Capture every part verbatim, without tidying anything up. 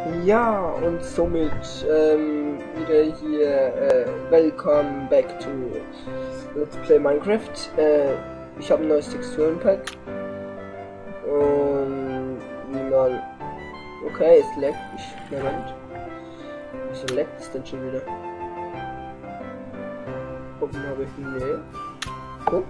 Ja, und somit ähm, wieder hier äh, Welcome back to Let's Play Minecraft. Äh, ich habe ein neues Texturenpack und wie man... Okay, es leckt. Ich... Moment. Wieso leckt es denn schon wieder? Gucken habe ich... Nee. Guck.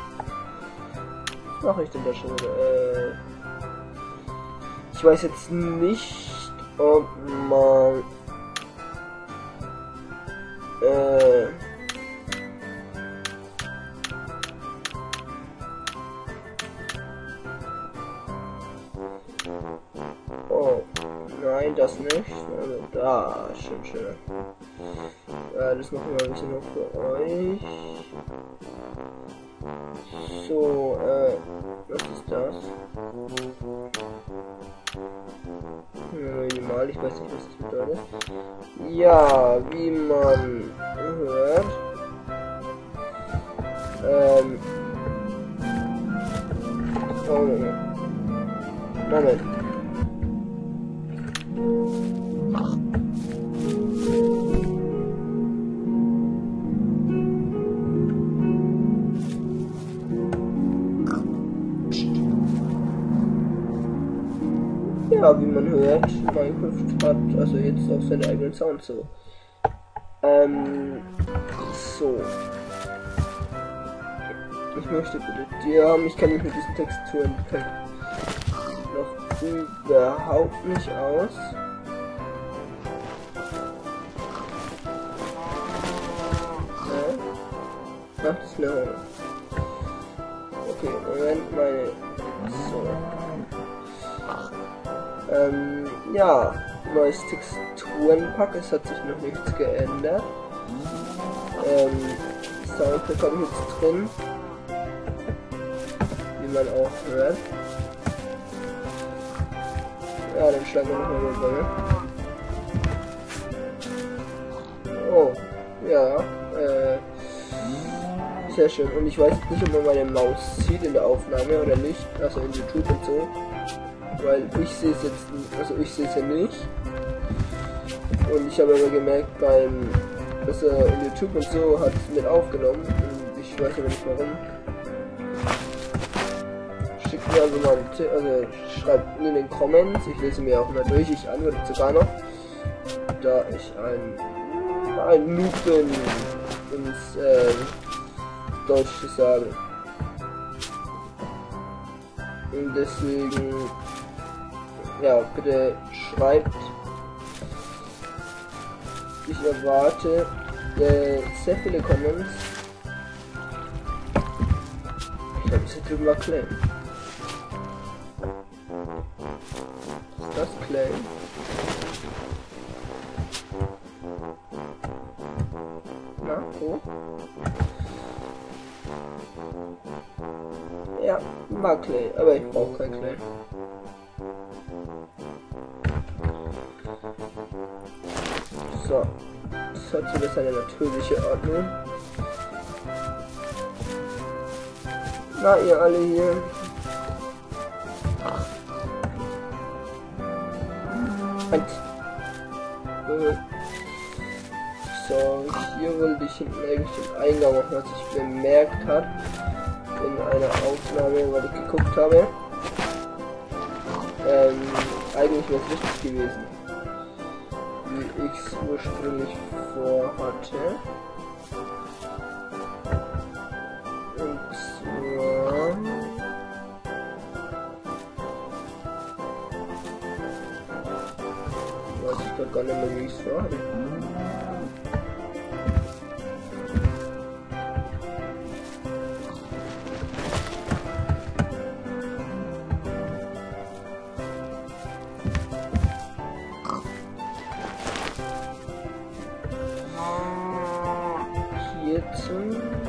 Was mache ich denn da schon wieder? Äh, ich weiß jetzt nicht, ob man äh, oh nein, das nicht. Also da, schön, schön. Ja, das machen wir ein bisschen noch für euch. So, äh, was ist das? Minimal, ich weiß nicht, was das bedeutet. Ja, wie man hört. Ähm. Oh, Moment. Ja, wie man hört, Minecraft hat also jetzt auch seinen eigenen Sound so. Ähm, so. Ich möchte bitte dir haben, ich kenne mich mit diesen Texturen noch überhaupt nicht aus. Ne? Macht es mir Hunger. Okay, Moment, meine. So. Ähm, ja, neues Texturenpack, es hat sich noch nichts geändert. Ähm, Soundpack habe ich jetzt drin, wie man auch hört. Ja, dann schlagen wir nochmal rüber, ne? Oh, ja, äh, sehr schön. Und ich weiß nicht, ob man meine Maus sieht in der Aufnahme oder nicht, also in YouTube und so. Weil ich sehe es jetzt, also ich sehe es ja nicht. Und ich habe aber gemerkt, beim, dass er in YouTube und so hat es mit aufgenommen. Und ich weiß aber nicht warum. Schickt mir also mal, also schreibt in den Comments. Ich lese mir auch mal durch. Ich antworte sogar noch, da ich ein, ein Noob bin, ins äh, Deutsch zu sagen. Und deswegen, ja, bitte schreibt. Ich erwarte äh, sehr viele Comments. Ich glaube, es drüben war Clay. Ist das Clay? Na, wo? Ja, war Clay, aber ich brauche kein Clay. So, das hat so das eine natürliche Ordnung. Na, ihr alle hier. Und, äh, so, hier wollte ich hinten eigentlich den Eingang machen, was ich bemerkt habe in einer Aufnahme, weil ich geguckt habe. Ähm, eigentlich wäre es richtig gewesen, wie ich es ursprünglich vorhatte. Und zwar... weiß ich doch gar nicht mehr, wie ich es vorhatte. Hierzu.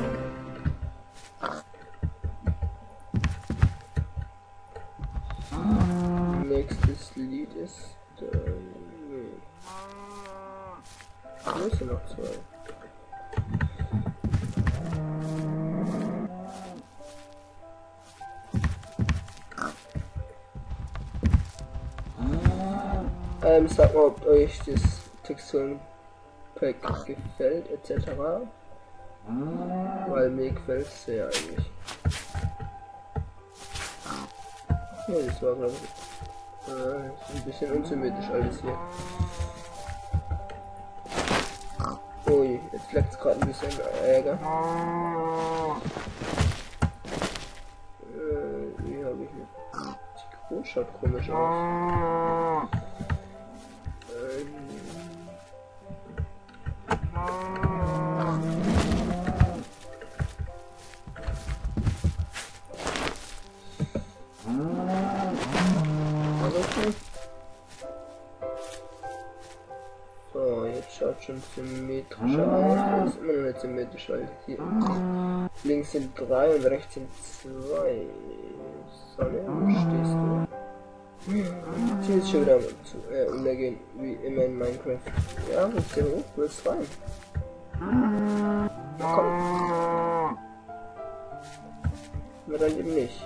Nächstes Lied ist. Äh, nee. Hier ist ja noch zwei. Ähm, sagt mal, ob euch das Texturenpack gefällt, et cetera. Weil mir gefällt es sehr eigentlich. Ja, das war glaube ich äh, ist ein bisschen unsymmetrisch alles hier. Ui, jetzt leckt es gerade ein bisschen Ärger. Äh, wie habe ich nicht? Die Groß schaut komisch aus. Ähm. Okay. So, jetzt schaut schon symmetrischer aus. Das ist immer noch nicht symmetrisch, weil hier links sind drei und rechts sind zwei. Sonne, wo stehst du? Hier ist schon wieder zu, äh, untergehen, wie immer in Minecraft. Ja, willst du hoch? Willst du rein? Na komm. Aber dann eben nicht.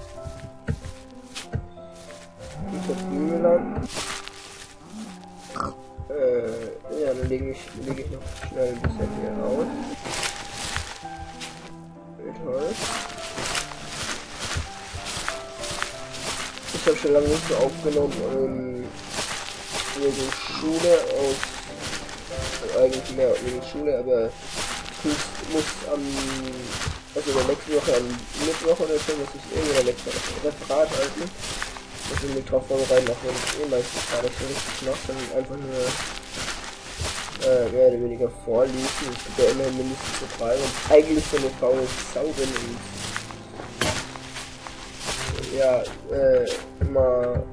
Ich hab Blumen lang. Äh, ja, dann lege ich, leg ich noch schnell ein bisschen hier aus. Mit Holz. Ich habe schon lange nicht so aufgenommen, ähm, wegen Schule aus, also eigentlich mehr wegen Schule, aber ich muss, muss am, also in der nächsten Woche am Mittwoch oder so, muss ich irgendwie in der nächsten Woche Referat halten. Ich will mich drauf vorbereiten, auch wenn ich eh meistens gar nicht so richtig mache, sondern einfach nur äh, mehr oder weniger vorlesen. Es gibt ja immerhin mindestens so drei und eigentlich so eine faule Sau bin und ja, äh, immer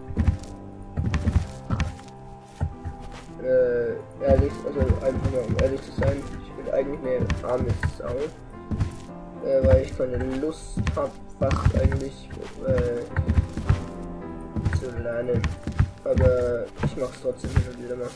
äh, ehrlich, also einfach mal um ehrlich zu sein, ich bin eigentlich eine arme Sau, äh, weil ich keine Lust habe, fast eigentlich äh, zu lernen, aber ich mache es trotzdem hin und wieder mal.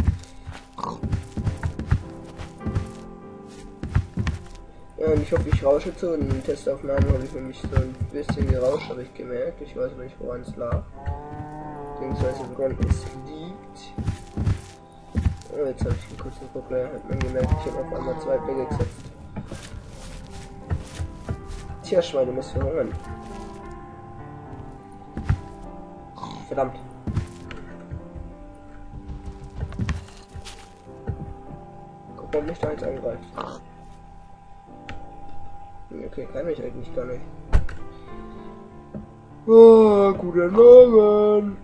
Ja, und ich hoffe, ich rausche zu. In den Testaufnahmen habe ich für mich so ein bisschen gerauscht, habe ich gemerkt. Ich weiß aber nicht, woran es lag. Beziehungsweise woran es liegt. Oh, jetzt habe ich einen kurzen Problem, hat man gemerkt, ich habe auf einmal zwei Blöcke gesetzt. Tja, Schweine, muss verhungern. Verdammt. Guck mal, ob mich da jetzt angreift. Okay, kann ich eigentlich gar nicht. Oh, guten Morgen.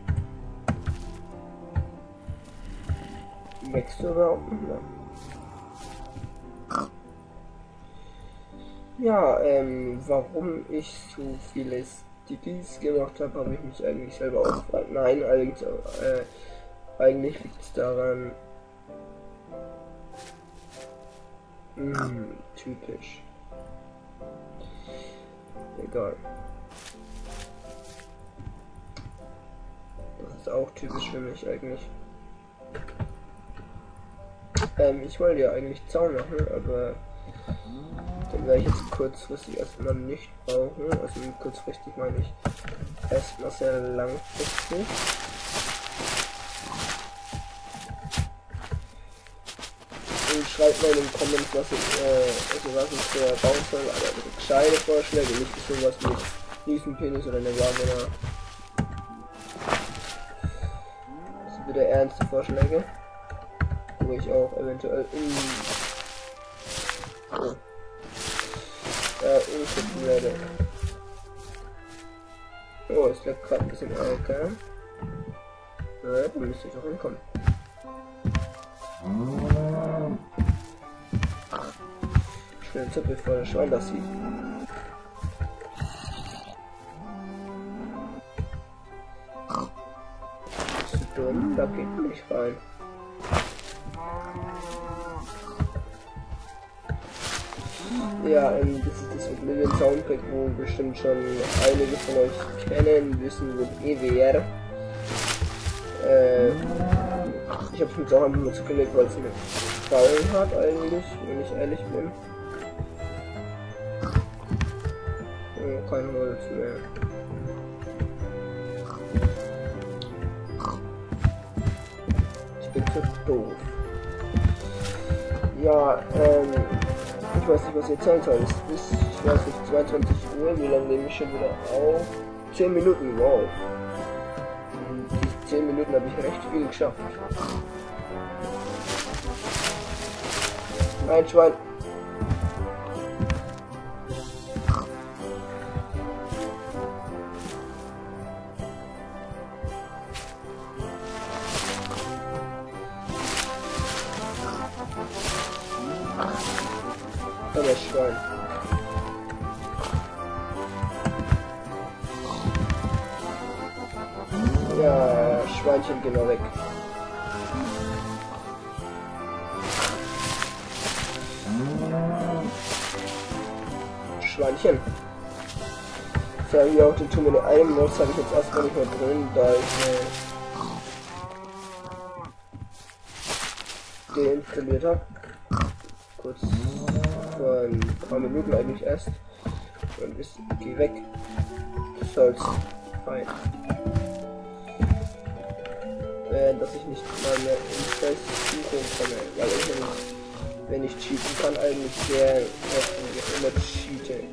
Wächst du überhaupt nicht mehr? Ja, ähm, warum ich so viele Stickies gemacht habe, habe ich mich eigentlich selber auch gefragt. Nein, allerdings, äh, eigentlich liegt es daran, hm, typisch. Egal. Das ist auch typisch für mich eigentlich. Ähm, ich wollte ja eigentlich Zaun machen, aber den werde ich jetzt kurzfristig erstmal nicht brauchen. Also kurzfristig meine ich erstmal sehr langfristig. Und schreibt mal in den Comments, was ich, äh, also was ich äh, bauen soll, aber also gescheite Vorschläge, nicht sowas mit Riesenpenis oder eine Wamena. Also bitte ernste Vorschläge, wo ich auch eventuell in oh. äh, umkippen werde. Oh, es leckt gerade ein bisschen Ärger. Ja, da müsste ich auch hinkommen. Schnell Tipp, bevor der Schwein das sieht. Bist du dumm? Da geht man nicht rein. Ja, ähm, das ist das Oblivion Soundpack, wo bestimmt schon einige von euch kennen, wissen, wo E W R. Äh, ich habe es jetzt auch einfach mal zugelegt, weil es mir gefallen hat eigentlich, wenn ich ehrlich bin. Oh, kein Holz mehr. so doof. Ja, ähm, ich weiß nicht, was ihr Zeit soll. Es ist, ich weiß nicht, zweiundzwanzig Uhr. Wie lange nehme ich schon wieder auf? zehn Minuten, wow. Die zehn Minuten habe ich recht viel geschafft. Nein, Schwein. Das Schwein. Ja, Schweinchen, geh mal weg. Schweinchen. So, hier auch den Turm mit einem Mods habe ich jetzt erstmal nicht mehr drin, da ich äh, deinstalliert habe. Kurz vor ein paar Minuten eigentlich erst. Und ist, geh weg. Das soll's. Fein. Äh, dass ich nicht mal mehr in Festsuchung komme, weil ich nämlich, wenn ich cheaten kann, eigentlich sehr oft immer cheate.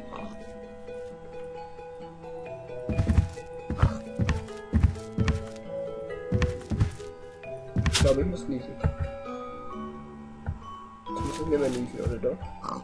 Ich glaube, ich muss niesen. Jetzt muss ich nicht mehr niesen, oder doch?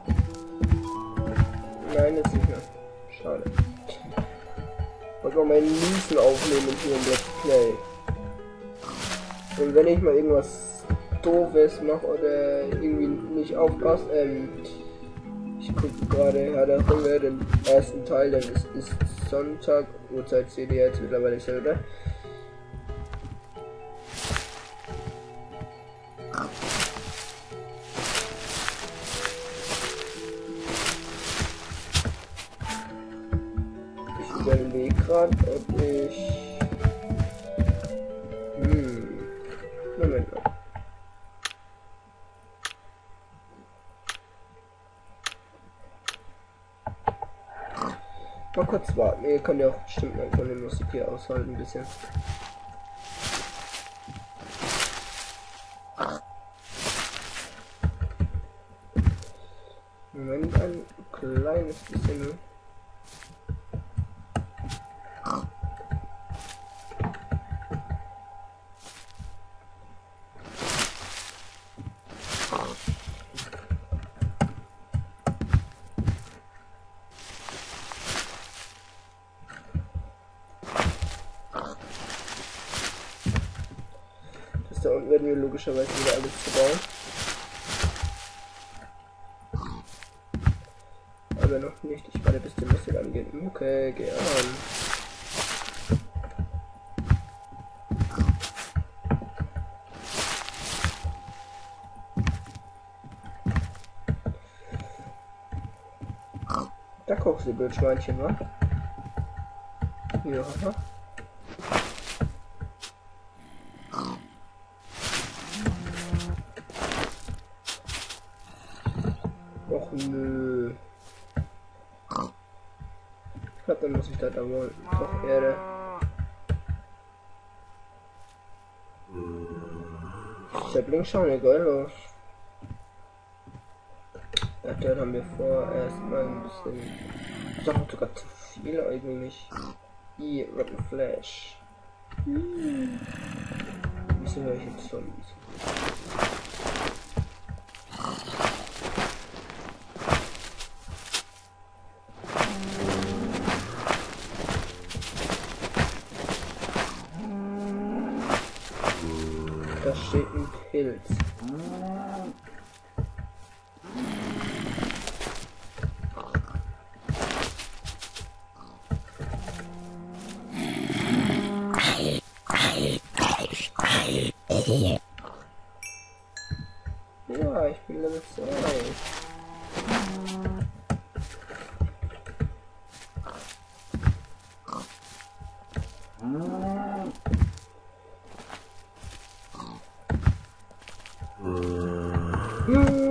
Nein, jetzt nicht mehr. Schade. Ich wollte mal mein Niesen aufnehmen hier im Let's Play. Und wenn ich mal irgendwas Doofes mache oder irgendwie nicht aufpasst, ähm, ich gucke gerade, ja, da haben wir den ersten Teil, denn es ist Sonntag, Uhrzeit seht ihr jetzt mittlerweile selber. Ich überlege gerade, ob ich... Hm... Moment mal. Mal kurz warten, ihr könnt ja auch bestimmt mal von der Musik hier aushalten ein bisschen. Moment, ein kleines bisschen. Da unten werden wir logischerweise wieder alles zu bauen. Aber noch nicht. Ich warte, bis die Musik angeht. Okay, geh an. Da kochst du Bildschweinchen, wa? Ja. Och nö. Ich glaube, dann muss ich da dann wohl doch Erde. Sapling schauen ja geil aus. Ja, dann haben wir vor erstmal ein bisschen. Doch sogar zu viel eigentlich. I Rotten Flash. Hm. Wieso höre ich jetzt Zombies? Da steht ein Pilz. Ja, ich bin Level zwei. Hm.